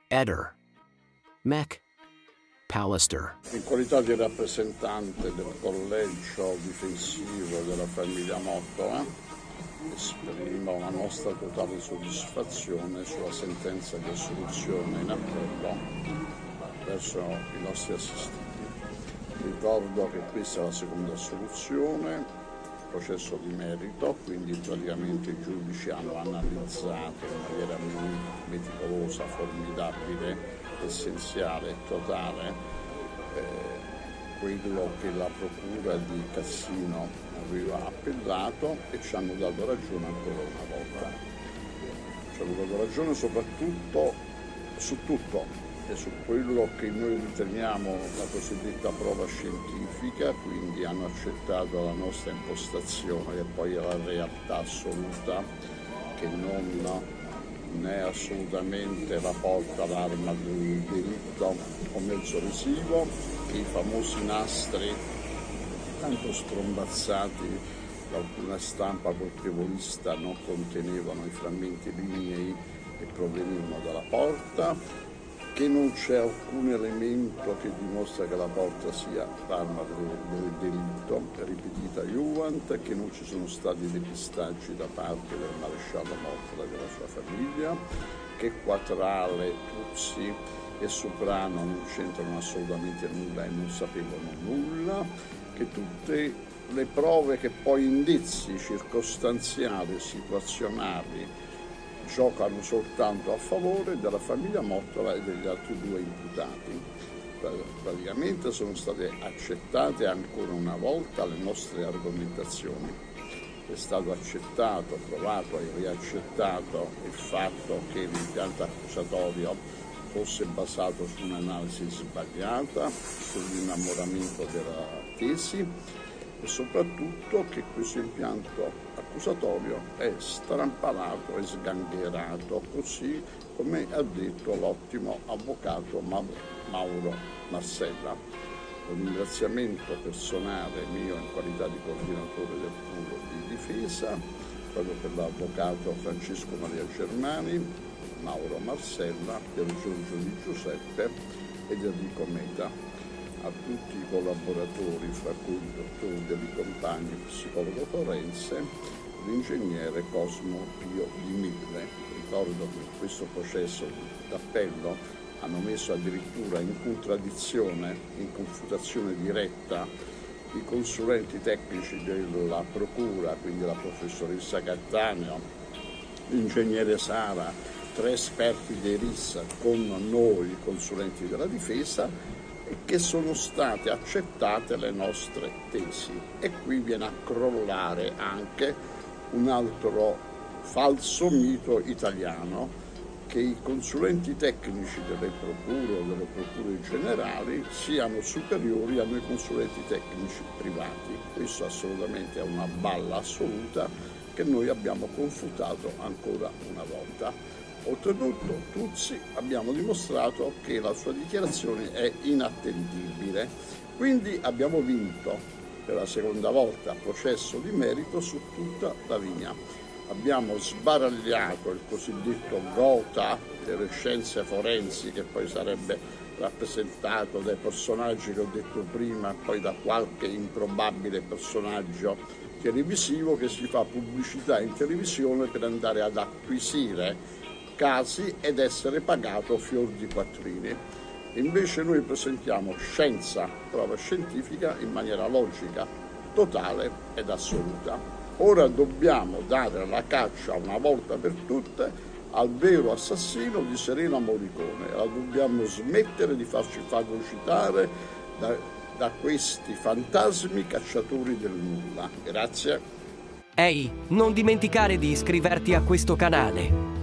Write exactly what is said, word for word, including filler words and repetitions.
Eder, Mac Pallister. In qualità di rappresentante del collegio difensivo della famiglia Mottola, esprimo la nostra totale soddisfazione sulla sentenza di assoluzione in appello verso i nostri assistiti. Ricordo che questa è la seconda assoluzione, processo di merito, quindi praticamente i giudici hanno analizzato in maniera meticolosa, formidabile, essenziale e totale eh, quello che la procura di Cassino aveva appellato e ci hanno dato ragione ancora una volta. Ci hanno dato ragione soprattutto su tutto e su quello che noi riteniamo la cosiddetta prova scientifica, quindi hanno accettato la nostra impostazione che poi è la realtà assoluta, che non né assolutamente rapporta l'arma del delitto o mezzo lesivo, che i famosi nastri tanto strombazzati da alcuna stampa colpevolista non contenevano i frammenti lignei che provenivano dalla porta, che non c'è alcun elemento che dimostra che la porta sia l'arma del, del delitto, ripetita iuvant, che non ci sono stati depistaggi da parte del maresciallo Mottola e della sua famiglia, che Quattrale, Tuzzi e Soprano non c'entrano assolutamente nulla e non sapevano nulla, che tutte le prove che poi indizi circostanziali e situazionali giocano soltanto a favore della famiglia Mottola e degli altri due imputati. Praticamente sono state accettate ancora una volta le nostre argomentazioni. È stato accettato, provato e riaccettato il fatto che l'impianto accusatorio fosse basato su un'analisi sbagliata, sull'innamoramento della tesi, e soprattutto che questo impianto accusatorio è strampalato e sgangherato, così come ha detto l'ottimo avvocato Mauro Marsella. Un ringraziamento personale mio in qualità di coordinatore del puro di difesa, proprio per l'avvocato Francesco Maria Germani, Mauro Marsella, del Giorgio Di Giuseppe e di Enrico Meta, a tutti i collaboratori, fra cui il dottor Deli Compagni, psicologo forense, l'ingegnere Cosmo Pio Di Mille. Ricordo che in questo processo d'appello hanno messo addirittura in contraddizione, in confutazione diretta, i consulenti tecnici della procura, quindi la professoressa Cattaneo, l'ingegnere Sara, tre esperti dei R I S con noi, i consulenti della difesa, e che sono state accettate le nostre tesi. E qui viene a crollare anche un altro falso mito italiano, che i consulenti tecnici delle procure o delle procure generali siano superiori a noi consulenti tecnici privati. Questo assolutamente è una balla assoluta che noi abbiamo confutato ancora una volta. Oltretutto, Tuzzi abbiamo dimostrato che la sua dichiarazione è inattendibile, quindi abbiamo vinto per la seconda volta processo di merito su tutta la linea. Abbiamo sbaragliato il cosiddetto Gotha delle scienze forensi, che poi sarebbe rappresentato dai personaggi che ho detto prima, poi da qualche improbabile personaggio televisivo che si fa pubblicità in televisione per andare ad acquisire casi ed essere pagato fior di quattrini. Invece noi presentiamo scienza, prova scientifica in maniera logica, totale ed assoluta. Ora dobbiamo dare la caccia una volta per tutte al vero assassino di Serena Morricone. La dobbiamo smettere di farci fagocitare da, da questi fantasmi cacciatori del nulla. Grazie. Ehi, non dimenticare di iscriverti a questo canale.